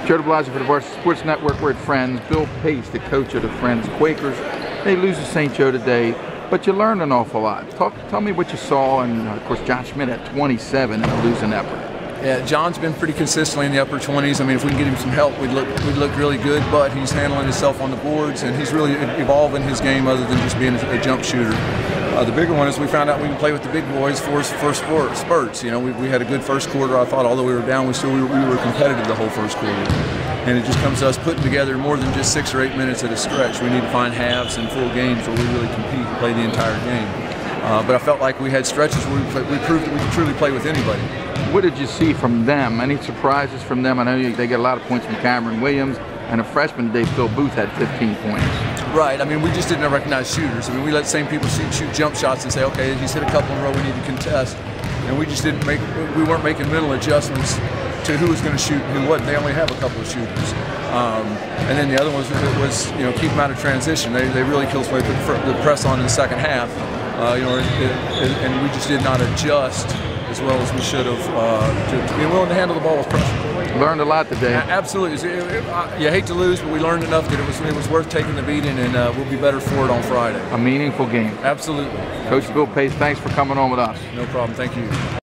Joe DeBlasio for the Varsity Sports Network. We're at Friends. Bill Pace, the coach of the Friends Quakers. They lose to St. Joe today, but you learned an awful lot. Tell me what you saw, and of course John Schmidt at 27 in a losing effort. Yeah, John's been pretty consistently in the upper 20s. I mean, if we can get him some help, we'd look really good. But he's handling himself on the boards, and he's really evolving his game other than just being a jump shooter. The bigger one is we found out we can play with the big boys for spurts. You know, we had a good first quarter. I thought, although we were down, we were competitive the whole first quarter. And it just comes to us putting together more than just 6 or 8 minutes at a stretch. We need to find halves and full games where we really compete and play the entire game. But I felt like we had stretches where we proved that we could truly play with anybody. What did you see from them? Any surprises from them? I know they get a lot of points from Cameron Williams, and a freshman today, Phil Booth, had 15 points. Right. I mean, we just didn't recognize shooters. I mean, we let the same people shoot jump shots and say, okay, he's hit a couple in a row, we need to contest. And we just we weren't making mental adjustments to who was going to shoot and who wasn't. They only have a couple of shooters. And then the other one was you know, keep them out of transition. They really killed us with the press on in the second half. You know, and we just did not adjust as well as we should have to be willing to handle the ball with pressure. Learned a lot today. Absolutely. You hate to lose, but we learned enough that it was worth taking the beating, and we'll be better for it on Friday. A meaningful game. Absolutely. Coach Bill Pace, thanks for coming on with us. No problem. Thank you.